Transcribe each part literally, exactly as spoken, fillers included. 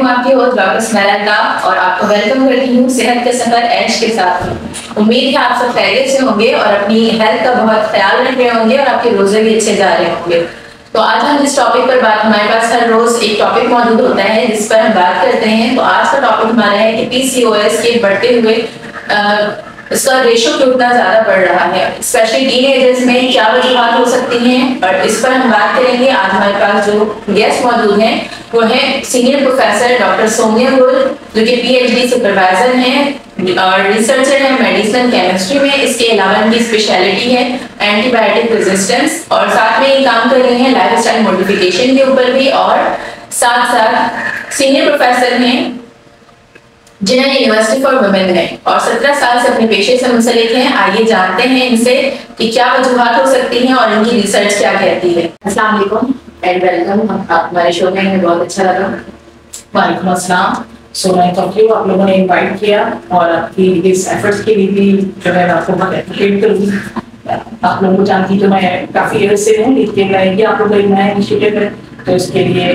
हूँ आपकी host doctor Smera और आपको वेलकम करती हूँ सेहत के सफर ऐश के साथ। उम्मीद है आप सब खैरियत से होंगे और अपनी हेल्थ का बहुत ख्याल रख रहे होंगे और आपके रोजे भी अच्छे जा रहे होंगे। तो आज हम जिस टॉपिक पर बात हमारे पास हर रोज एक टॉपिक मौजूद होता है जिस पर हम बात करते हैं। तो आज का टॉपिक हमारा है कि पीसीओएस के बढ़ते हुए आ, इसका रेशो क्यों इतना ज्यादा बढ़ रहा है, स्पेशली टीनेजर्स में क्या वजूहत हो सकती हैं, और इस पर हम बात करेंगे। आज हमारे पास जो गेस्ट मौजूद हैं वो है सीनियर प्रोफेसर डॉक्टर सौम्या गुल, जो कि पीएचडी सुपरवाइजर हैं और रिसर्चर है मेडिसिन केमिस्ट्री में। इसके अलावा इनकी स्पेशलिटी है एंटीबायोटिक रेजिस्टेंस और साथ में ये काम कर रही हैं लाइफस्टाइल मॉडिफिकेशन के ऊपर भी, और साथ साथ सीनियर प्रोफेसर हैं जिन्हें यूनिवर्सिटी फॉर वुमेन है और सत्रह साल से अपने पेशे से मुंसलिक हैं। आइए जानते हैं इनसे कि क्या वजूहत हो सकती हैं और इनकी रिसर्च क्या कहती है। अस्सलाम वालेकुम एंड वेलकम, आप हमारे शो में हमें बहुत अच्छा लगा। वालेकुम अस्सलाम, सो नाइस ऑफ यू, आप लोगों ने इनवाइट किया और आपकी इस एफर्ट्स के लिए भी जो है आपको बहुत एप्रिशिएट करूँगी। आप लोगों को जानती तो मैं काफ़ी ईयर से हूँ, लेकिन ये आप लोगों का एक नया इनिशिएटिव है तो इसके लिए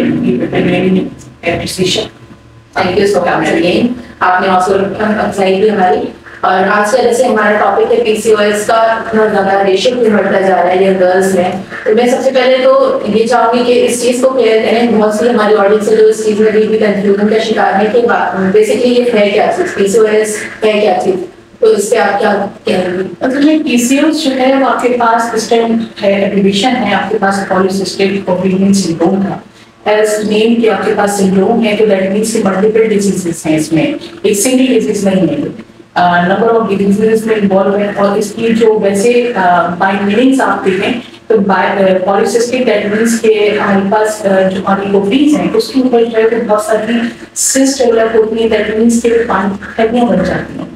appreciation. Thank you so much again, आपने हौसला अफजाई भी हमारी। और आज का जैसे हमारा टॉपिक है पीसीओएस का इतना ज्यादा रेशो क्यों बढ़ता जा रहा है ये गर्ल्स में, तो मैं सबसे पहले तो ये चाहूंगी कि इस चीज को क्लियर करें। बहुत सी हमारी ऑडियंस है जो इस चीज में भी कंफ्यूजन का शिकार है कि बेसिकली ये है क्या चीज, पीसीओएस है क्या चीज, तो इस पे आप क्या कहेंगे? असल में पीसीओएस जो है वो आपके पास सिस्टम है, एब्रिविएशन है आपके पास पॉलीसिस्टिक ओवेरियन सिंड्रोम का। एज नेम के आपके पास सिंड्रोम है तो दैट मींस कि मल्टीपल डिजीजेस हैं इसमें, एक सिंगल डिजीज नहीं है, नंबर ऑफ डिजीजेस में इन्वॉल्व है। और इसकी जो वैसे बाय मीनिंग्स आप देखें तो बाय पॉलीसिस्टिक दैट मींस के हमारे पास जो हमारी ओवरीज हैं उसके ऊपर जो है तो बहुत सारी सिस्ट डेवलप होती है, दैट मींस के पानी बन जाती हैं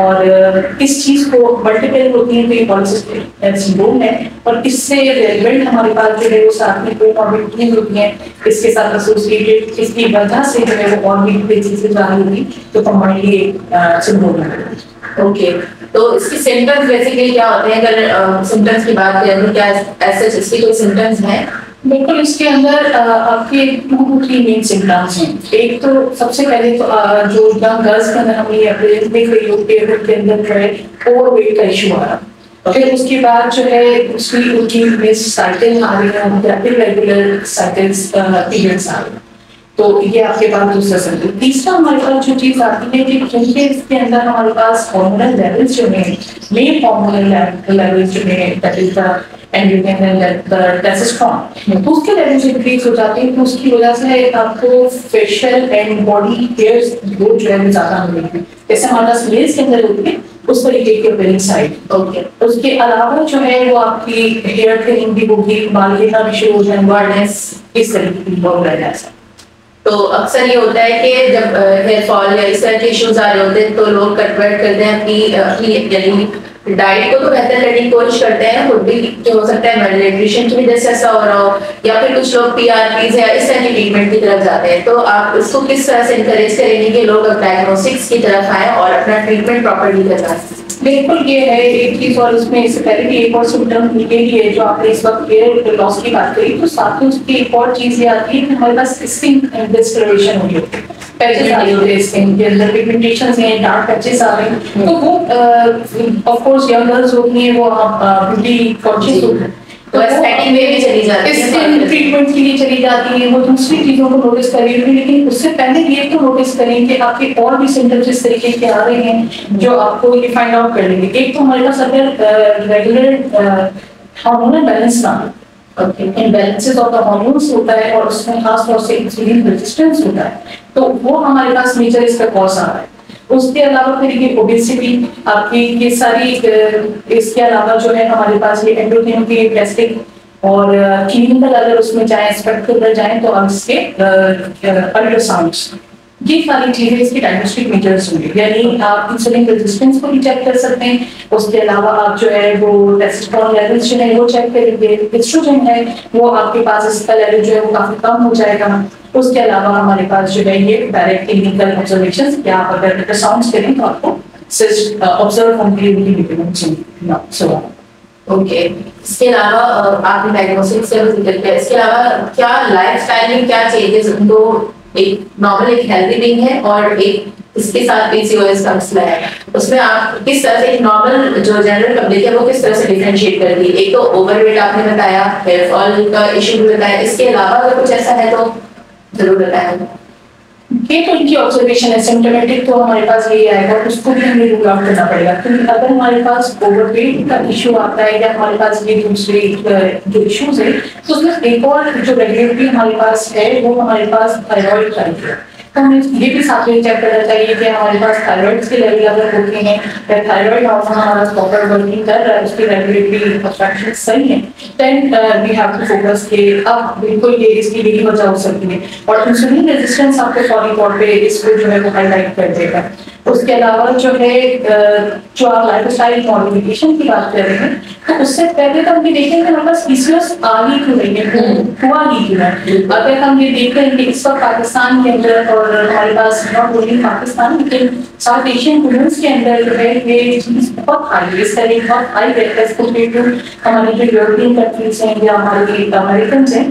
और इस चीज को मल्टीपल होती है तो ये पॉलीसिस्टिक सिंड्रोम है। और इससे रेलेवेंट हमारे पास जो है वो साथ में कोमॉर्बिडिटीज होती हैं इसके साथ एसोसिएटेड, इसकी वजह से जो है वो और भी डिजीजेस आ रही होगी तो कंबाइनली सिंड्रोम है। ओके, तो इसके सिम्टम्स बेसिकली क्या होते हैं? अगर सिम्टम्स की बात करें तो क्या ऐसे इसके कोई सिम्टम्स हैं? बिल्कुल, इसके अंदर आपके two to three main symptoms हैं। एक तो सबसे पहले तो जो यंग गर्ल्स के अंदर हम ये देख रही होती है उनके अंदर जो है ओवरवेट का इशू आ रहा, फिर उसके बाद जो है उसकी उनकी मिस साइकिल आ रही है, उनके इरेगुलर साइकिल्स पीरियड्स आ रहे हैं, तो ये आपके पास दूसरा सिम्टम। तीसरा हमारे पास जो चीज आती है कि क्योंकि इसके अंदर हमारे पास हार्मोनल लेवल्स जो हैं, मेन हार्मोनल लेवल्स जो हैं that is the androgen and the testosterone, तो उसके लेवल्स इंक्रीज हो जाते हैं तो उसकी वजह से आपको facial and body hairs growth जो है वो ज्यादा मिलेगी, जैसे हमारे पास मेल्स के अंदर होती है उस तरीके की अपीयरिंग साइड। ओके, उसके अलावा जो है वो आपकी हेयर थिनिंग भी होगी, बाल गिरना भी शुरू हो जाएगा, बर्डनेस इस तरीके की बहुत रह जाए। तो अक्सर ये होता है कि जब हेयर फॉल या इस तरह के इश्यूज आ रहे होते हैं तो लोग कन्वर्ट करते हैं अपनी अपनी यानी डाइट को तो बेहतर करने की कोशिश करते हैं, खुद भी जो हो सकता है न्यूट्रिशन की वजह से ऐसा हो रहा हो, या फिर कुछ लोग पीआरपीज या इस तरह की ट्रीटमेंट की तरफ जाते हैं। तो आप इसको किस तरह से इनकरेज करेंगे कि लोग अब डायग्नोस्टिक्स की तरफ आए और अपना ट्रीटमेंट प्रॉपर्ली करवाएं? बिल्कुल, ये है एक चीज। और इसमें इससे पहले भी एक और सिम्टम ये ही है जो आपने इस वक्त हेयर लॉस की बात करी, तो साथ में उसकी एक और चीज ये आती है कि हमारे पास स्किन डिस्कलरेशन हो रही है, पैचेस आ रहे होते हैं स्किन के अंदर, पिगमेंटेशंस हैं, डार्क पैचेस आ रहे हैं, तो वो ऑफ कोर्स यंग गर्ल्स होती हैं वो आप ब्यूटी कॉन्शियस होती हैं तो एस्थेटिक में भी चली जाती है, स्किन ट्रीटमेंट के लिए चली जाती है, वो दूसरी चीजों को नोटिस करेंगे। लेकिन उससे पहले ये तो नोटिस करें कि आपके और भी सिम्टम्स इस तरीके के आ रहे हैं जो आपको ये फाइंड आउट कर लेंगे। एक तो हमारे पास अगर रेगुलर हार्मोनल बैलेंस ना हो, इम्बैलेंसेस ऑफ द हार्मोन्स होता है और उसमें खास तौर से इंसुलिन रेजिस्टेंस होता है, तो वो हमारे पास मेजर इसका कॉज आ रहा है। उसके अलावा फिर ये ओबेसिटी आपकी, ये सारी इसके अलावा जो है हमारे पास ये एंडोक्राइन की टेस्टिंग और क्लिनिकल अगर उसमें जाए स्पेक्ट्रम जाए तो अब इसके अल्ट्रासाउंड्स, ये सारी चीजें इसकी डायग्नोस्टिक मेजर्स होंगे, यानी आप इंसुलिन रेजिस्टेंस को भी चेक कर सकते हैं। उसके अलावा आप जो है वो टेस्टोस्टेरोन लेवल्स जो है वो चेक करेंगे, एस्ट्रोजन है वो आपके पास इसका लेवल जो है वो काफी कम हो जाएगा। उसके अलावा हमारे पास जो है ये डायरेक्ट क्लिनिकल ऑब्जर्वेशंस, या आप अगर अल्ट्रासाउंड्स करें तो आपको सिस्ट ऑब्जर्व होंगे उनकी डिपेंडेंट सो ओके। इसके अलावा आपने डायग्नोस्टिक्स का जिक्र किया, इसके अलावा क्या लाइफस्टाइल में क्या चेंजेस उनको एक नॉर्मल एक हेल्दी बीइंग है और एक इसके साथ पीसीओएस का मसला है, उसमें आप किस तरह से एक नॉर्मल जो जनरल पब्लिक है वो किस तरह से डिफरेंशिएट करती है? एक तो ओवरवेट आपने बताया, हेयर फॉल का इशू भी बताया, इसके अलावा अगर कुछ ऐसा है तो जरूर बताएं। ये तो इनकी ऑब्जर्वेशन है, सिम्टोमेटिक तो हमारे पास यही आएगा, उसको भी हमें रूल आउट करना पड़ेगा, क्योंकि अगर हमारे पास ओवरवेट का इशू आता है या हमारे पास ये दूसरे जो इश्यूज है, तो उसमें एक और जो रेगुलेटरी हमारे पास है वो हमारे पास थायराइड चाहिए। तो हमें ये भी साथ में चेक करना चाहिए कि हमारे पास थायराइड के लेवल अगर होते हैं या थायराइड हार्मोन हमारा प्रॉपर वर्किंग कर रहा है, उसकी रेगुलेटरी फंक्शन सही है, then we have to focus कि अब बिल्कुल ये इसकी भी वजह हो सकती है। और इंसुलिन रेजिस्टेंस आपके फौरी तौर पे इसको जो है वो हाईलाइट कर देगा। उसके अलावा जो है जो आप लाइफस्टाइल मॉडिफिकेशन की बात कर रहे हैं, तो उससे पहले तो हम ये देखें कि हमारे पास पीसीओएस आ ही क्यों नहीं है, हुआ ही क्यों है। अगर हम ये देख रहे हैं कि इस वक्त पाकिस्तान के अंदर और हमारे पास नॉट ओनली पाकिस्तान लेकिन साउथ एशियन वुमेन्स के अंदर जो है ये चीज बहुत हाई है, इसका रेट बहुत हाई है एज कम्पेयर टू हमारी जो यूरोपियन कंट्रीज हैं या हमारी अमेरिकन हैं।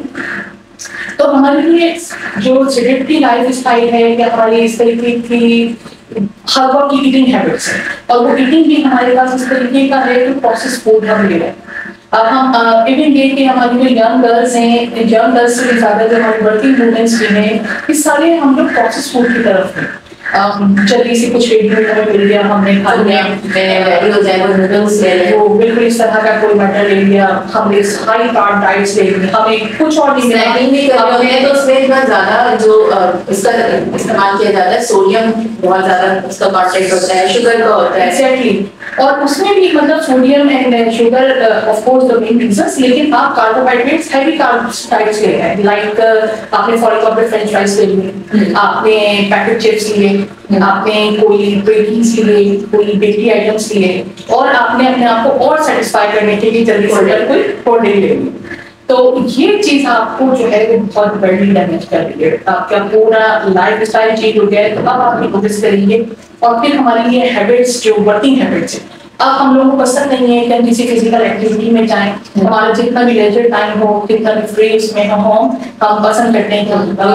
तो हमारे लिए जो सेडेंटरी लाइफ स्टाइल है या हमारी इस तरीके की हर वक्त की ईटिंग हैबिट्स है, और वो ईटिंग भी हमारे पास इस तरीके का है कि प्रोसेस फूड हम ले रहे हैं। अब हम इवन ये कि हमारी जो यंग गर्ल्स हैं, यंग गर्ल्स से ज्यादा जो हमारी वर्किंग वुमेन्स भी हैं, इस सारे हम लोग प्रोसेस फूड की तरफ हैं। जल्दी से कुछ रेडीमेड हमें मिल गया, हमने खा लिया, रेडी हो जाए वो नूडल्स ले लें, वो बिल्कुल इस तरह का कोई मटर ले लिया, हमने हाई कार्ब डाइट्स ले ली, हमें कुछ और स्नैकिंग भी कर रहे हैं तो उसमें इतना ज्यादा जो इसका इस्तेमाल किया जाता है, सोडियम बहुत ज्यादा उसका कंटेंट होता है, शुगर का होता है। एग्जैक्टली, और उसमें भी मतलब sodium and sugar of course the main reasons, लेकिन आप कार्बोहाइड्रेट्स हैवी कार्बोहाइड्रेट्स ले रहे हैं, लाइक आपने फॉर एग्जांपल फ्रेंच फ्राइज ले लिए, आपने पैकेट चिप्स लिए, आपने कोई बेकिंग्स लिए, कोई बेकरी आइटम्स लिए, और आपने अपने आप को और सेटिस्फाई करने के लिए जल्दी से जल्दी कोई कोल्ड ड्रिंक ले ली। तो ये चीज आपको जो है वो बहुत बड़ी डैमेज कर रही है, आपका पूरा लाइफ स्टाइल चेंज हो गया है। तो अब आप नोटिस करेंगे, और फिर हमारी ये हैबिट्स जो वर्किंग हैबिट्स है, अब हम लोगों को पसंद नहीं है कि हम किसी फिजिकल एक्टिविटी में जाएं, हमारा जितना भी लेजर टाइम हो, कितना भी फ्री उसमें हम हो, हम पसंद करते हैं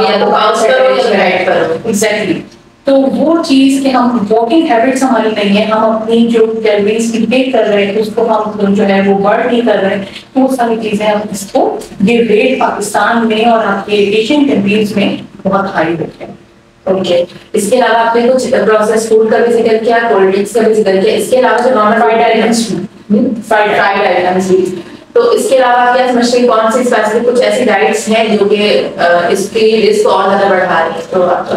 कि एग्जैक्टली। तो वो चीज कि हम वॉकिंग हैबिट्स हमारी नहीं है, हम अपनी जो कैलोरीज इनटेक कर रहे हैं उसको हम जो है वो बर्न नहीं कर रहे हैं, तो वो सारी चीजें हम इसको ये रेट पाकिस्तान में और आपके एशियन कंट्रीज में बहुत हाई होते हैं। ओके, इसके अलावा आपने कुछ प्रोसेस फूड का भी जिक्र किया, कोल्ड ड्रिंक्स का भी जिक्र किया, इसके अलावा जो normal fried items fried fried items भी, तो इसके अलावा आप क्या समझते हैं कौन सी स्पेसिफिक कुछ ऐसी डाइट्स हैं जो कि इसकी रिस्क और ज्यादा बढ़ा रही है? तो आप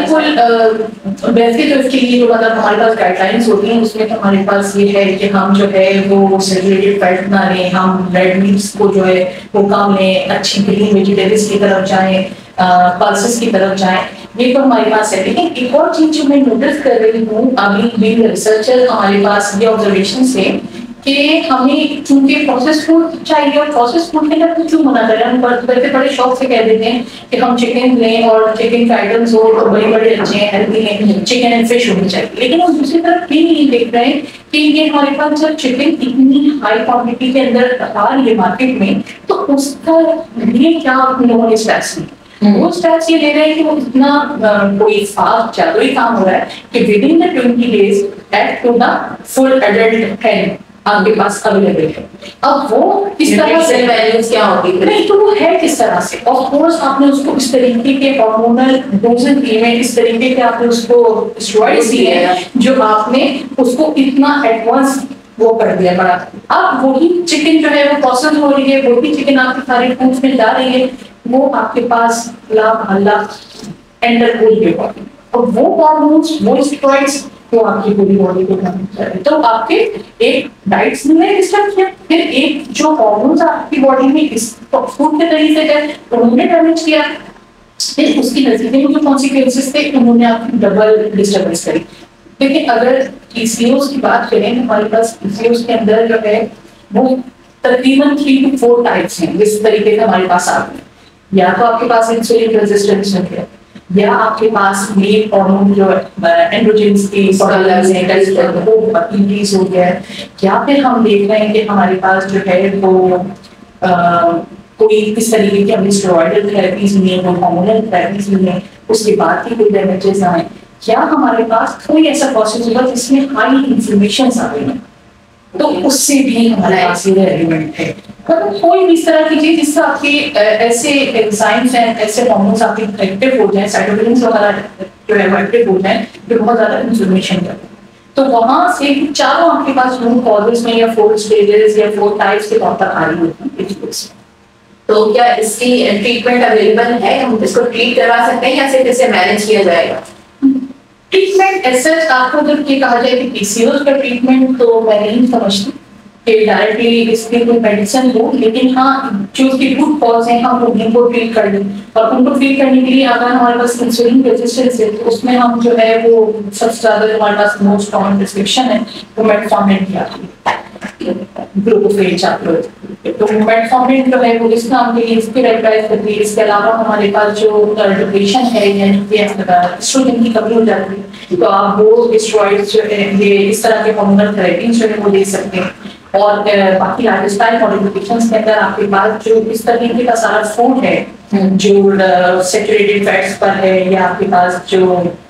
बिल्कुल, वैसे तो इसके लिए जो मतलब हमारे पास गाइडलाइंस होती हैं उसमें तो हमारे पास ये है कि हम जो है वो सैचुरेटेड फैट ना लें, हम रेड मीट्स को जो है वो कम लें, अच्छी ग्रीन वेजिटेबल्स की तरफ जाएं, पल्सेस की तरफ जाएं, ये तो हमारे पास है। लेकिन एक और चीज जो मैं नोटिस कर रही हूँ अभी भी रिसर्चर हमारे पास ये ऑब्जर्वेशन से कि हमें चूंकि प्रोसेस फूड चाहिए, और प्रोसेस फूड के अंदर क्यों मना करें, हम बड़े बड़े शौक से कह देते हैं कि हम चिकन लें और चिकन के आइटम्स हो तो बड़े बड़े अच्छे हैं, हेल्दी हैं, चिकन एंड फिश होनी चाहिए। लेकिन हम दूसरी तरफ ये नहीं देख रहे हैं कि ये हमारे पास जब चिकन इतनी हाई क्वांटिटी के अंदर आ रही है मार्केट में, तो उसका लिए क्या हम लोगों ने स्टेप्स लिए, वो स्टेप्स ये ले रहे हैं कि वो इतना कोई फास्ट जादुई काम हो रहा है कि within the twenty days at to the full adult health आपके पास अवेलेबल है। अब वो किस तरह से वैल्यूज क्या होगी, नहीं तो वो है किस तरह से, ऑफ कोर्स आपने उसको इस तरीके के हार्मोनल डोजेज दिए हैं, इस तरीके के आपने उसको स्टेरॉइड्स दिए हैं जो आपने उसको इतना एडवांस वो कर दिया बड़ा। अब वही चिकन जो है वो प्रोसेस हो रही है, वही चिकन आपके सारे फूड्स में जा रही है, वो आपके पास ला हल्ला एंटर हो गई बॉडी, और वो हार्मोन्स वो स्टेरॉइड्स वो आपकी पूरी बॉडी को डैमेज कर रहे हैं। तो आपके एक डाइट्स में डिस्टर्ब किया, फिर एक जो हार्मोन्स आपकी बॉडी में इस फूड के तरीके से उन्होंने डैमेज किया, फिर उसकी नतीजे में जो कॉन्सिक्वेंसेस थे उन्होंने आपकी डबल डिस्टर्बेंस करी। लेकिन अगर पीसीओएस की बात करें, हमारे पास पीसीओएस के अंदर जो है वो तकरीबन थ्री टू फोर टाइप्स हैं जिस तरीके से हमारे पास आते हैं। या तो आपके पास इंसुलिन रेजिस्टेंस है, या आपके पास मेल हार्मोन जो एंड्रोजेंस के वो इंक्रीज हो गया है, या फिर हम देख रहे हैं कि हमारे पास जो है वो कोई किस तरीके की हमें स्टेरॉइडल थेरेपीज मिली है, हार्मोनल थेरेपीज मिली है, उसके बाद की कोई डैमेजेस आए, क्या हमारे पास कोई ऐसा प्रोसेस होगा जिसमें हाई इन्फ्लेमेशन आ गई है, तो उससे भी हमारे पास ये एलिमेंट है। मतलब कोई भी इस तरह की चीज जिससे आपके ऐसे एंजाइम्स हैं, ऐसे हार्मोन्स आपके एक्टिव हो जाए, साइटोकिन्स वगैरह जो है वो एक्टिव हो जाए, जो बहुत ज्यादा इन्फ्लेमेशन करें, तो वहां से चारों आपके पास रूट कॉजेस में या फोर स्टेजेस या फोर टाइप्स के तौर पर आ रही होती है। तो क्या इसकी ट्रीटमेंट अवेलेबल है, हम इसको ट्रीट करवा सकते हैं या सिर्फ इसे मैनेज किया जाएगा? ट्रीटमेंट ऐसा आपको जब ये कहा जाए कि पीसीओएस का ट्रीटमेंट, तो मैं नहीं समझती कि डायरेक्टली इसकी कोई मेडिसिन हो, लेकिन हाँ जो उसकी रूट कॉज है हम उनको ट्रीट कर लें, और उनको ट्रीट करने के लिए अगर हमारे पास इंसुलिन रेजिस्टेंस है तो उसमें हम जो है वो सबसे ज्यादा हमारे पास मोस्ट कॉमन प्रिस्क्रिप्शन है वो मेटफॉर्मिन की आती है, ग्लूकोफेज चैप्टर, तो मेटफॉर्मिन जो है वो इस नाम के लिए इसकी रेगुलाइज करती है। इसके अलावा हमारे पास जो डिप्रेशन है यानी कि एस्ट्रोजन की कमी हो जाती है, तो आप वो स्टेरॉइड्स जो है ये इस तरह के हार्मोनल थेरेपीज जो है वो ले सकते हैं। और बाकी लाइफस्टाइल मॉडिफिकेशंस के अंदर आपके पास जो इस तरीके का सारा फूड है जो सैचुरेटेड फैट्स पर है, या आपके पास जो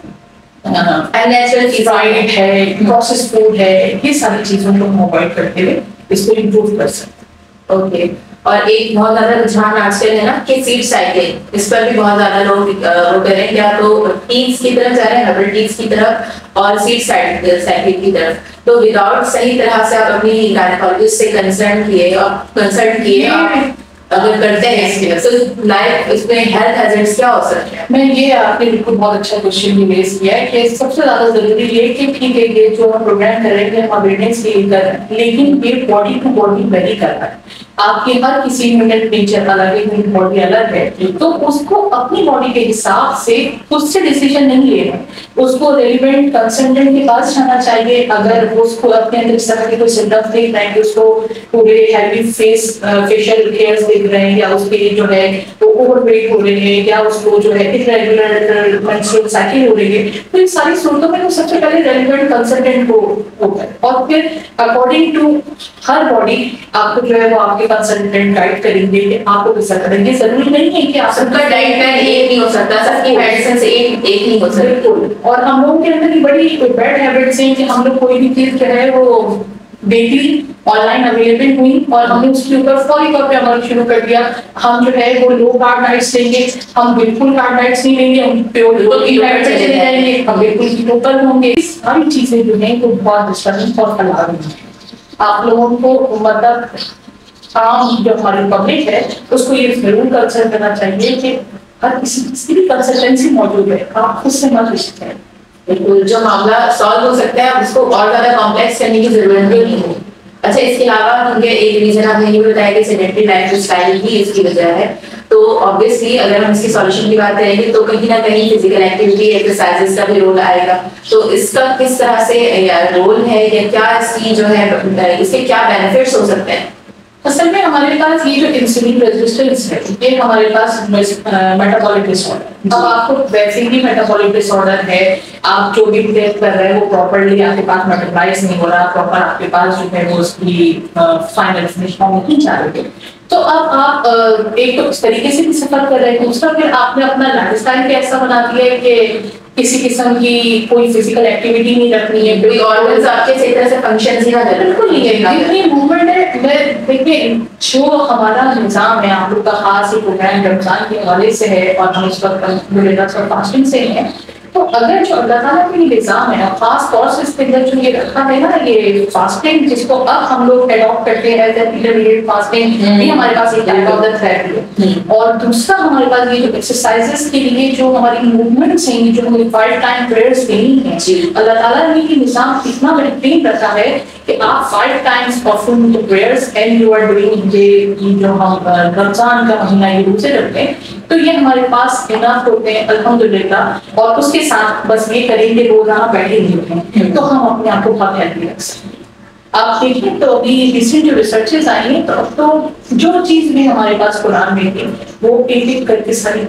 अननेचुरल फ्राइड है, प्रोसेस फूड है, ये सारी चीजों को हम अवॉइड करते हुए इसको इम्प्रूव कर सकते हैं। ओके, और एक बहुत ज्यादा रुझान आजकल है ना कि सीड साइकिल, इस पर भी बहुत ज्यादा लोग वो करें, क्या तो टीज की तरफ जा रहे हैं, हर्बल टीज की तरफ और सीड साइकिल की तरफ, तो विदाउट सही तरह से आप अपनी गायनेकोलॉजिस्ट से कंसर्न किए और कंसल्ट किए अगर करते हैं तो लाइफ इसमें हेल्थ हैजर्ड्स क्या हो सकते हैं? मैं ये आपने बिल्कुल बहुत अच्छा क्वेश्चन रेज किया है कि सबसे ज्यादा जरूरी ये कि ठीक है ये जो हम प्रोग्राम कर रहे हैं हम अवेयरनेस के लिए कर रहे हैं, लेकिन ये बॉडी टू बॉडी वेरी कर रहा है। आपकी हर किसी ह्यूमन नेचर अलग है, ह्यूमन बॉडी अलग है, तो उसको अपनी बॉडी के हिसाब से उससे डिसीजन नहीं लेना, उसको रेलिवेंट कंसल्टेंट के पास जाना चाहिए। अगर उसको अपने अंदर इस तरह के कोई सिम्टम्स देख रहे हैं कि उसको पूरे हैवी फेस फेशियल हेयर्स दिख रहे हैं, या उसके जो है वो ओवरवेट हो रहे हैं, या उसको जो है इरेगुलर मेंस्ट्रुअल साइकिल हो रही है, तो इन सारी सूरतों में तो सबसे पहले रेलिवेंट कंसल्टेंट को होगा, और फिर अकॉर्डिंग टू हर बॉडी आपको जो है वो आपके कंसल्टेंट गाइड करेंगे कि आपको कैसा करेंगे। जरूरी नहीं है कि आप सबका डाइट प्लान एक नहीं हो सकता, सबकी मेडिसिन से एक एक नहीं हो सकता। और हम लोगों के अंदर की बड़ी बैड हैबिट्स हैं कि हम लोग कोई भी चीज जो है वो डेली ऑनलाइन अवेलेबल हुई और हमने उसके ऊपर फौरी तौर पे अमल शुरू कर दिया। हम जो है वो लो कार्ब डाइट्स लेंगे, हम बिल्कुल कार्ब डाइट्स नहीं लेंगे, हम प्योर डाइट पे चले जाएंगे, हम बिल्कुल कीटो पर होंगे। सारी चीजें जो हैं वो बहुत डिस्टर्बिंग और फैला रही हैं। आप लोगों को मतलब आम जो हमारी पब्लिक है उसको ये जरूर कंसल्ट करना चाहिए कि हर किसी की भी कंसल्टेंसी मौजूद है, आप उससे मत रिस्क करें। बिल्कुल, जो मामला सॉल्व हो सकता है उसको और ज्यादा कॉम्प्लेक्स करने की जरूरत नहीं है। अच्छा, इसके अलावा मुझे एक रीजन आपने ये बताया कि सेडेंटरी लाइफस्टाइल ही इसकी वजह है, तो ऑब्वियसली अगर हम इसकी सॉल्यूशन की बात करेंगे तो कहीं ना कहीं फिजिकल एक्टिविटी एक्सरसाइजेस का भी रोल आएगा। तो इसका किस तरह से रोल है या क्या इसकी जो है इसके क्या बेनिफिट्स हो सकते हैं? असल में हमारे पास ये जो इंसुलिन रेजिस्टेंस है ये हमारे पास मेटाबॉलिक डिसऑर्डर, अब आपको वैसे ही मेटाबॉलिक डिसऑर्डर है, आप जो भी टेक कर रहे हैं वो प्रॉपर्ली आपके पास मेटाबॉलाइज नहीं हो रहा, प्रॉपर आपके पास जो है वो उसकी फाइनल फिनिश फॉर्म नहीं जा रही, तो अब आप एक तो इस तरीके से भी सफर कर रहे हैं, दूसरा फिर आपने अपना लाइफस्टाइल भी ऐसा बना दिया है कि किसी किस्म की कोई फिजिकल एक्टिविटी नहीं रखनी है, कोई ऑर्गन्स आपके सही तरह से फंक्शन ही ना करें। बिल्कुल नहीं है, इतनी मूवमेंट है। मैं देखिए जो हमारा निजाम है आप लोग का खास ही प्रोग्राम रमजान के हवाले से है और हम इस वक्त फास्टिंग से हैं, तो अगर जो अल्लाह ताला के निजाम है खास तौर से इसके अंदर जो ये रखा है ना ये फास्टिंग जिसको अब हम लोग एडॉप्ट करते हैं एज इंटरमीडिएट फास्टिंग, ये हमारे पास एक टाइप ऑफ थेरेपी है। और दूसरा हमारे पास ये जो एक्सरसाइजेस के लिए जो हमारी मूवमेंट्स हैं जो हमें फाइव टाइम प्रेयर्स देनी है, अल्लाह ताला ने ये निजाम इतना बेहतरीन रखा है कि आप five times perform the prayers and you are doing ये जो हम रमजान का महीना ये रोजे रखते हैं तो ये हमारे पास इनाफ होते हैं अल्हम्दुलिल्लाह। और उसके साथ बस ये करेंगे रोजाना बैठे नहीं हैं तो हम अपने आप को बहुत हेल्दी रख सकते हैं। आप देखिए तो अभी रिसेंट जो रिसर्चेस आई हैं तो अब तो जो चीज भी हमारे पास कुरान में थी वो एक एक करके सारी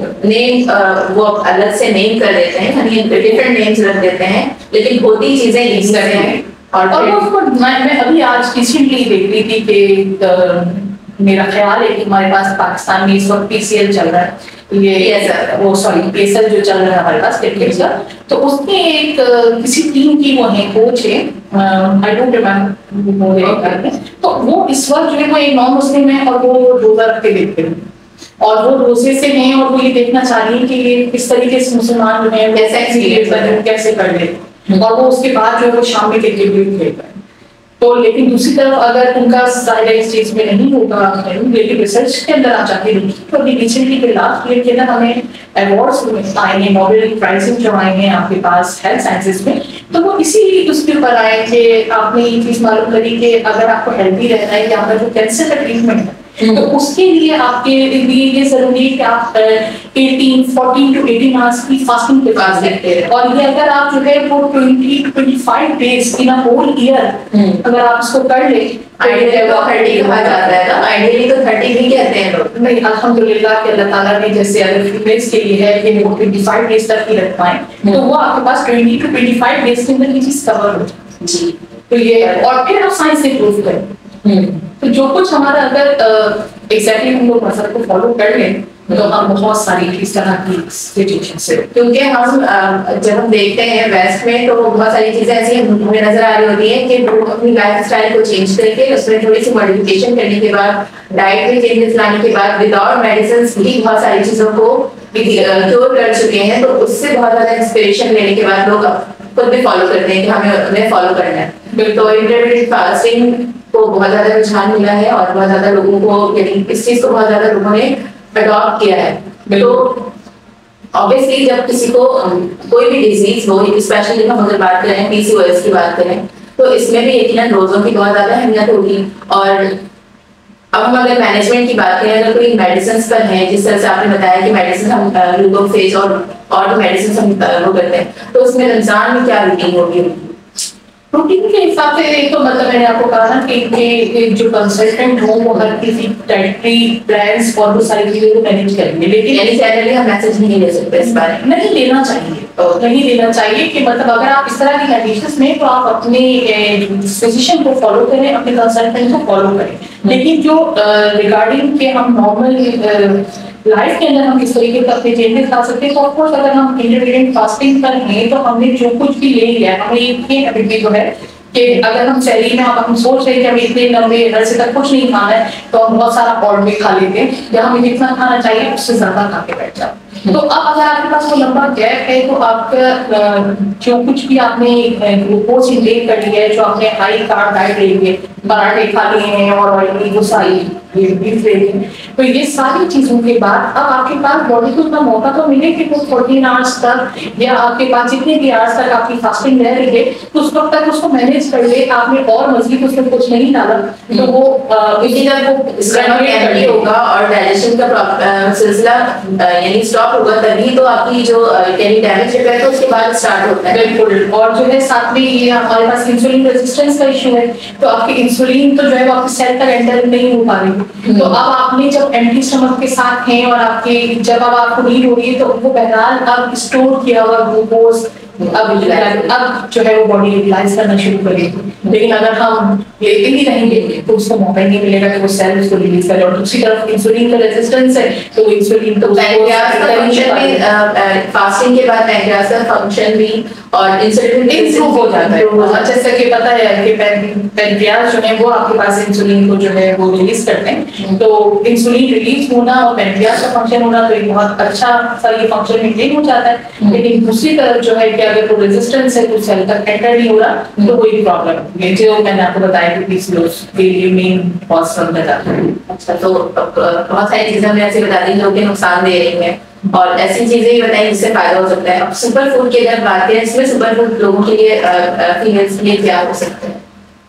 नेम वो अलग से नेम कर देते हैं, यानी डिफरेंट नेम्स रख देते हैं लेकिन होती चीजें यूज कर रहे हैं। और, और उसको मैं, मैं अभी आज रिसेंटली देख रही थी कि मेरा ख्याल है कि हमारे पास पाकिस्तान में इस वक्त पीसीएल चल रहा है, ये वो सॉरी पीएसएल जो चल रहा है हमारे पास क्रिकेट का, तो उसमें एक किसी टीम की वो है कोच है, आई डोंट रिमेंबर, तो वो इस वक्त जो है वो एक नॉन मुस्लिम है और वो रोजा रख के देखते हैं और वो रोजे से हैं और वो ये देखना चाह रही है कि ये किस तरीके से मुसलमान जो है कैसे कैसे कर ले, और वो उसके बाद जो है वो शाम में क्रिकेट भी खेलता है। तो लेकिन दूसरी तरफ अगर उनका साइड इस चीज में नहीं होगा, लेकिन रिसर्च के अंदर आप जाके देखिए तो अभी रिसेंटली के लास्ट ईयर के अंदर हमें अवार्ड्स आए हैं, नोबेल प्राइजेस जो आए हैं आपके पास हेल्थ साइंसेज में, तो वो इसीलिए उसके ऊपर आए कि आपने ये चीज मालूम करी कि अगर आपको हेल्दी रहना है कि आपका जो कैंसर का ट्रीटमेंट है तो उसके लिए आपके लिए ये जरूरी है कि आप eighteen fourteen to eighteen hours की फास्टिंग के पास देखते हैं, और ये अगर आप जो है वो twenty to twenty five days in a whole year अगर आप इसको कर ले, आइडियली तो थर्टी कहा जाता है ना, आइडियली तो थर्टी भी कहते हैं लोग। नहीं, अल्हम्दुलिल्लाह कि अल्लाह ताला ने जैसे अगर फीमेल्स के लिए है कि वो ट्वेंटी फाइव डेज तक ही रख पाए तो वो आपके पास twenty to twenty five days के अंदर ये चीज कवर हो जाए जी। तो ये और फिर आप साइंस से प्रूव करें तो जो कुछ हमारा अगर एग्जैक्टली हम लोग मसला को फॉलो कर लें तो हम बहुत सारी इस तरह की सिचुएशन से, क्योंकि हम जब हम देखते हैं वेस्ट में तो बहुत सारी चीजें ऐसी हमें नजर आ रही होती हैं कि लोग अपनी लाइफ स्टाइल को चेंज करके उसमें थोड़ी सी मॉडिफिकेशन करने के बाद, डाइट में चेंजेस लाने के बाद, विदाउट मेडिसिन भी बहुत सारी चीजों को क्योर कर चुके हैं, तो उससे बहुत ज्यादा इंस्पिरेशन लेने के बाद लोग खुद भी फॉलो करते हैं कि हमें उन्हें फॉलो करना है। तो इंटरमीडिएट फास्टिंग को बहुत ज्यादा रुझान मिला है और बहुत ज्यादा लोगों को इस चीज को बहुत ज्यादा लोगों ने अडॉप्ट किया है। तो ऑब्वियसली जब किसी को कोई भी डिजीज हो, स्पेशली जब हम अगर बात करें पीसीओएस की बात करें तो इसमें भी यकीनन रोजों की बहुत ज्यादा अहमियत होगी। और अब हम अगर मैनेजमेंट की बात करें, अगर कोई मेडिसिन पर है, जिस तरह से आपने बताया कि मेडिसिन हम ग्लूकोफेज और और मेडिसिन हम वो करते हैं, तो उसमें रमजान में क्या रूटीन होगी? रूटीन के हिसाब से तो मतलब मैंने आपको कहा ना कि, कि जो कंसल्टेंट हो वो हर किसी डाइटरी प्लान्स और वो सारी चीजों को मैनेज करेंगे, लेकिन यानी जनरली हम मैसेज नहीं ले सकते इस बारे में, नहीं लेना चाहिए तो नहीं लेना चाहिए कि मतलब अगर आप इस तरह की कंडीशंस में तो आप अपने फिजिशियन को फॉलो करें, अपने कंसल्टेंट को फॉलो करें, लेकिन जो रिगार्डिंग के हम नॉर्मल लाइफ के अंदर हम किस तरीके से अपने चेंजेस ला सकते हैं, तो ऑफ कोर्स अगर हम इंटरमीडिएट फास्टिंग पर हैं तो हमने जो कुछ भी ले लिया है, हमें ये हैबिट जो है कि अगर हम शहरी में हम सोच रहे हैं कि हमें इतने लंबे अरसे तक कुछ नहीं खाना है तो हम बहुत सारा पॉट में खा लेते हैं, या हमें जितना खाना चाहिए उससे ज्यादा खा के बैठ जाते। तो अब अगर आपके पास वो लंबा गैप है तो आपका जो कुछ भी आपने ग्लूकोज इंटेक कर लिया है, जो आपने हाई कार्ब डाइट ले लिए, पराठे खा लिए हैं और ऑयली वो सारी ये बीफ ले लिए, तो ये सारी चीजों के बाद अब आपके पास बॉडी को इतना मौका तो मिले कि वो फोर्टीन आवर्स तक या आपके पास जितने भी आवर्स तक आपकी फास्टिंग रह रही है तो उस वक्त तक उसको मैनेज कर ले। आपने और मजीद उसमें कुछ नहीं डाला तो वो इसी तरह वो होगा और डाइजेशन का सिलसिला यानी स्टॉप होगा, तभी तो आपकी जो यानी डैमेज रिपेयर है उसके बाद स्टार्ट होता है। बिल्कुल, और जो है साथ में ये हमारे पास इंसुलिन रेजिस्टेंस का इशू है, तो आपकी इंसुलिन तो जो है वो आपकी सेल तक एंटर नहीं हो पा रही, तो अब आपने जब एम्प्टी स्टमक के साथ हैं और आपके जब अब आपको नीड हो रही है तो वो बहरहाल अब स्टोर किया हुआ ग्लूकोज अब अब जो है वो बॉडी यूटिलाइज करना शुरू करेगी, लेकिन अगर हम लेते ही रहेंगे तो उसको मौका ही नहीं मिलेगा कि वो सेल उसको रिलीज करे। और दूसरी तरफ इंसुलिन का रेजिस्टेंस है तो इंसुलिन तो फास्टिंग के बाद पैंक्रियास का फंक्शन भी और इंसुलिन इंप्रूव हो जाता है। जैसा कि पता है कि पैंक्रियास जो है वो आपके पास इंसुलिन को जो है वो रिलीज करते हैं, तो इंसुलिन रिलीज होना और पैंक्रियास का फंक्शन होना तो एक बहुत अच्छा सा ये फंक्शन मेंटेन हो जाता है। लेकिन दूसरी तरफ जो है कि अगर वो रेजिस्टेंस है तो सेल तक एंटर नहीं हो रहा तो कोई प्रॉब्लम है, जो मैंने आपको बताया कि पीसीओएस के लिए मेन कॉज समझा जाता है। अच्छा, तो बहुत सारी चीजें हमने ऐसे बता दी जो कि नुकसान दे रही हैं और ऐसी चीजें ही बताई जिससे फायदा हो सकता है। अब सुपर फूड की अगर बात करें, इसमें सुपर फूड लोगों के लिए फीमेल्स के लिए क्या हो सकता है?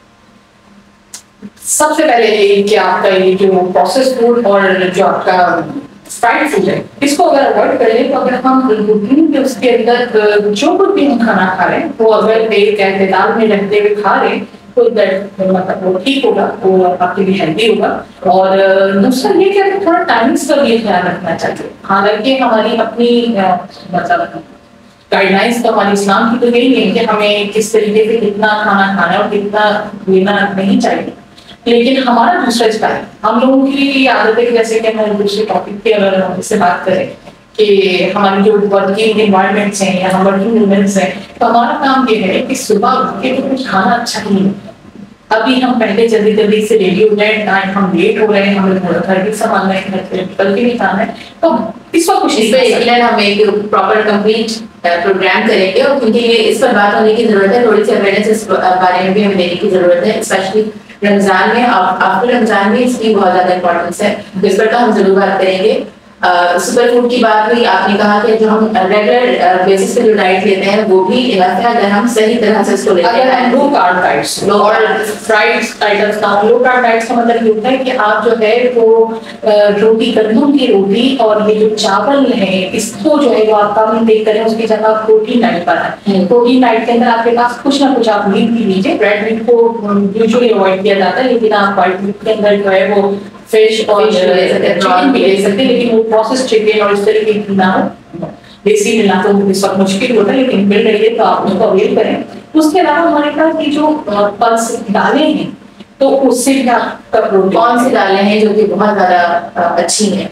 सबसे पहले ये कि आपका ये जो प्रोसेस फूड और जो आपका फ्राइड फूड है इसको अगर अवॉइड करें तो अगर हम रूटीन के उसके अंदर जो कुछ भी हम खाना खा रहे हैं तो अगर एक एतदाल में रहते हुए खा रहे हैं तो मतलब वो ठीक होगा, वो आपके लिए हेल्दी होगा। और दूसरा ये कि थोड़ा टाइमिंग्स का भी ख्याल रखना चाहिए। हालांकि हमारी अपनी मतलब गाइडलाइंस तो हमारी इस्लाम की तो यही है कि हमें किस तरीके से कितना खाना खाना है और कितना लेना नहीं चाहिए, लेकिन हमारा दूसरा स्टाइल, हम लोगों की आदत है जैसे कि हम दूसरे टॉपिक पे अगर हम इससे बात करें कि हमारी जो वर्किंग इन्वायरमेंट्स हैं या हम वर्किंग वुमेन्स हैं, तो हमारा काम ये है कि सुबह उठ के तो कुछ खाना अच्छा नहीं है। अभी हम पहले जल्दी जल्दी से रेडी हो जाए, टाइम हम लेट हो रहे हैं, हमें थोड़ा घर भी संभालना है, कल भी नहीं खाना है, तो इस वक्त कुछ इस पर इसलिए हम एक प्रॉपर कंप्लीट प्रोग्राम करेंगे, और क्योंकि ये इस पर बात होने की जरूरत है, थोड़ी सी अवेयरनेस इस बारे में भी हमें देने की जरूरत है, स्पेशली रमजान में। आफ्टर रमजान में इसकी बहुत ज्यादा इंपॉर्टेंस है, इस पर तो हम जरूर बात करेंगे। सुपर फूड की बात हुई, आपने कहा कि जो हम रेगुलर बेसिस पे जो डाइट लेते हैं वो भी इनफ है अगर हम सही तरह से इसको लेते हैं। अगर लो कार्ब डाइट्स और फ्राइड आइटम्स ना, लो कार्ब डाइट्स का मतलब ये होता है कि आप जो है वो रोटी, गंदम की रोटी और ये जो चावल है इसको जो है वो आप कम इंटेक करें, उसकी जगह आप प्रोटीन डाइट पर आए। प्रोटीन डाइट के अंदर आपके पास कुछ ना कुछ आप मीट भी लीजिए, रेड मीट को यूजुअली अवॉइड किया जाता है, लेकिन आप व्हाइट मीट के अंदर जो है वो फिश और चिकन भी ले सकते हैं, लेकिन वो प्रोसेस चिकन और इस तरीके की ना हो, देसी मिलना तो इस वक्त मुश्किल होता है, लेकिन मिल रही है तो आप उसको अवेल करें। उसके अलावा हमारे पास ये जो पल्स दालें हैं, तो उससे क्या कौन सी दालें हैं जो कि बहुत ज्यादा अच्छी हैं?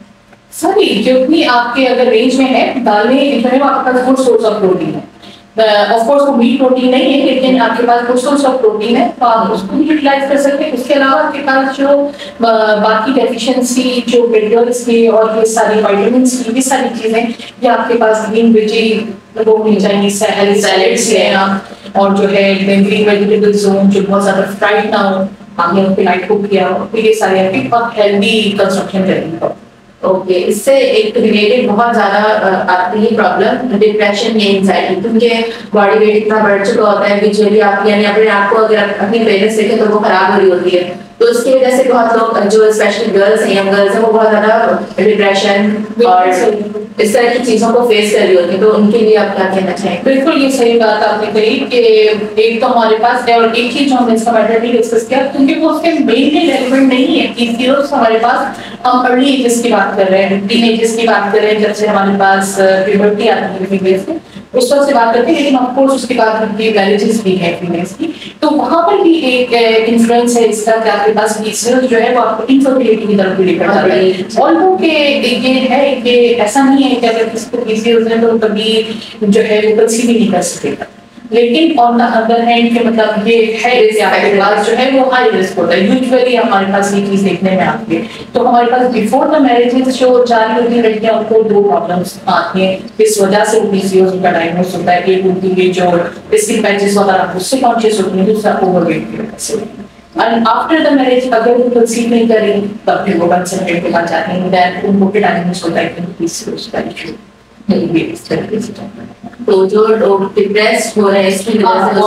सभी जो भी आपके अगर रेंज में है दालें जो है आपके पास गुड सोर्स ऑफ प्रोटीन है। ऑफ कोर्स वो मीट प्रोटीन नहीं है, लेकिन आपके पास गुड सोर्स ऑफ प्रोटीन है, तो आप उसको भी यूटिलाइज कर सकते हैं। उसके अलावा आपके पास जो बाकी डेफिशिएंसी जो मिनरल्स की और ये सारी विटामिन्स की, ये सारी चीजें ये आपके पास ग्रीन वेजी वो मिल जाएंगी, सैलेड्स हैं, और जो है ग्रीन वेजिटेबल्स हो जो बहुत ज्यादा फ्राइड ना हो, आपने उनको लाइट कुक किया हो, तो ये सारे आपके बहुत हेल्दी कंजम्पशन करेंगे। ओके, इससे एक रिलेटेड बहुत ज्यादा आती है प्रॉब्लम डिप्रेशन या एंजाइटी, क्योंकि बॉडी वेट इतना बढ़ चुका होता है विजुअली आप यानी अपने आप को अगर अपनी पेरेंट्स देखें तो वो खराब हो रही होती है, तो उसकी वजह से बहुत लोग जो स्पेशली गर्ल्स हैं, यंग गर्ल्स हैं, वो बहुत ज्यादा डिप्रेशन और इस तरह की चीजों को फेस कर रही होती है, तो उनके लिए आप क्या कहना चाहेंगे? बिल्कुल ये सही बात आपने कही कि एक तो हमारे पास है और एक ही जो हमने इसका मैटर भी डिस्कस किया, क्योंकि वो उसके मेनली रेलेवेंट नहीं है कि जीरोस हमारे पास हम अर्ली एजेस की बात कर रहे हैं, टीन एजेस की बात कर रहे हैं, जब से हमारे पास प्यूबर्टी आती है फीमेल्स में, उस वक्त से बात करते हैं, लेकिन ऑफ कोर्स उसके बाद उनकी मैरिजेस भी है फीमेल्स की, तो वहां पर भी एक इन्फ्लुएंस है इसका कि आपके पास पीसीओएस जो है वो आपको इनफर्टिलिटी की तरफ लेकर जाता है। ऑल्दो के ये है कि ऐसा नहीं है कि अगर किसी को पीसीओएस है तो कभी जो है वो कंसीव नहीं कर सकेगा, लेकिन ऑन द अदर हैंड के मतलब ये है कि आपके पास जो है वो हाई रिस्क होता है। यूजुअली हमारे पास ये चीज देखने में आती है, तो हमारे पास बिफोर द मैरिजेस जो जारी होती है लड़कियां उनको दो प्रॉब्लम्स आती हैं, इस वजह से पीसीओएस का डायग्नोस होता है। एक उनकी ये जो रिस्क पैचेस वगैरह उससे कॉन्शियस होती है, दूसरा ओवरवेट की वजह से। एंड आफ्टर द मैरिज अगर वो कंसीव नहीं करें तब फिर वो कंसल्टेंट के पास जाते हैं, दैट उनको फिर डायग्नोस होता है कि पीसीओएस का इशू इस तरीके से। तो जो लोग डिप्रेस्ड हो रहे हैं इसकी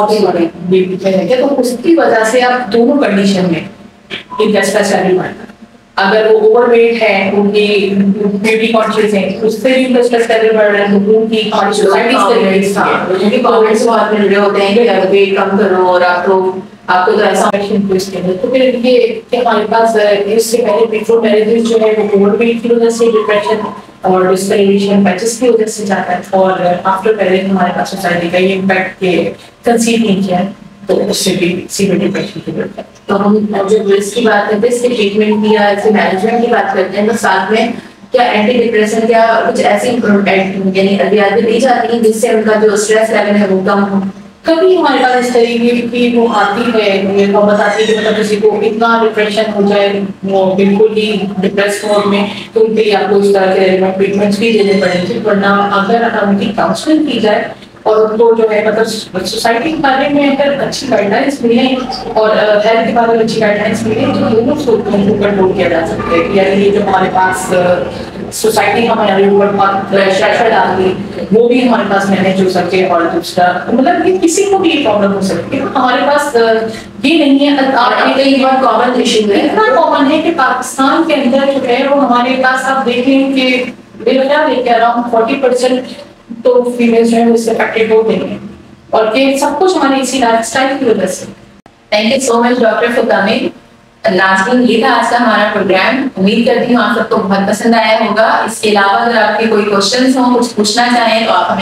वजह से, तो उसकी वजह से आप दोनों कंडीशन में इंटेस्टाइनल अगर वो ओवरवेट है, उनकी ब्यूटी कॉन्शियस है, उससे भी इंटेस्टाइनल बढ़ रहा है, तो उनकी सोसाइटी से उनके कमेंट्स बहुत मिल रहे होते हैं कि अगर वेट कम करो और आपको आपको तो ऐसा तो फिर ये कि हमारे पास इससे पहले बिफोर मैरिजेस जो है वो ओवरवेट की वजह से डिप्रेशन और डिस्कलरेशन पैचेस की वजह से जाता है, और आफ्टर मैरिज हमारे पास सोसाइटी का ये इम्पैक्ट के कंसीव नहीं किया तो उससे भी सीवियर डिप्रेशन की वजह। तो हम जो रिस्क की बात करते हैं इसके ट्रीटमेंट की या इसके मैनेजमेंट की बात करते हैं, तो साथ में क्या एंटी डिप्रेशन क्या कुछ ऐसी यानी अद्वियात भी दी जाती हैं जिससे उनका जो स्ट्रेस लेवल है वो कम हो? कभी हमारे पास इस तरीके की वो आती है, वो बताती है कि मतलब किसी को इतना डिप्रेशन हो जाए वो बिल्कुल ही डिप्रेस मोड में, तो उनके लिए आपको इस तरह के ट्रीटमेंट्स भी देने पड़ेंगे, वरना अगर उनकी काउंसलिंग की जाए और उनको जो है मतलब सोसाइटी के बारे में अगर अच्छी गाइडलाइंस मिले और हेल्थ के बारे में अच्छी गाइडलाइंस मिले तो दोनों को कंट्रोल किया जा सकता है। यानी ये जो हमारे पास सोसाइटी हमारे ऊपर बहुत प्रेशर डालती है वो भी हमारे पास मैनेज हो सके, और दूसरा मतलब कि किसी को भी ये प्रॉब्लम हो सकती है, हमारे पास ये नहीं है। बहुत कॉमन इशू है, इतना कॉमन है कि पाकिस्तान के अंदर जो है वो हमारे पास आप देख लें कि बेवजह लेके अराउंड फोर्टी परसेंट तो फीमेल्स जो है उससे अफेक्टेड होते हैं, और कि सब कुछ हमारे इसी लाइफस्टाइल की वजह से। Thank you so much doctor for coming. नाज़रीन, ये था आज का हमारा प्रोग्राम। उम्मीद करती हूँ आप सबको बहुत पसंद आया होगा। इसके अलावा अगर आपके कोई क्वेश्चंस हो, कुछ पूछना चाहें तो आप हमें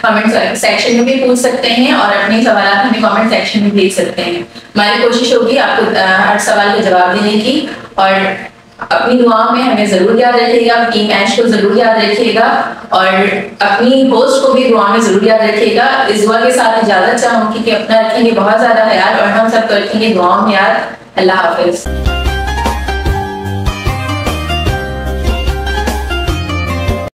कमेंट सेक्शन में भी पूछ सकते हैं और अपने सवाल हमें कमेंट सेक्शन में भेज सकते हैं। हमारी कोशिश होगी आपको हर सवाल का जवाब देने की, और अपनी दुआओं में हमें जरूर याद रखिएगा, टीम ऐश को जरूर याद रखिएगा और अपनी होस्ट को भी दुआ में जरूर याद रखिएगा। इस दुआ के साथ इजाजत चाहूंगी कि अपना रखेंगे बहुत ज्यादा ख्याल और हम सब को रखेंगे दुआओं में याद। अल्लाह हाफिज।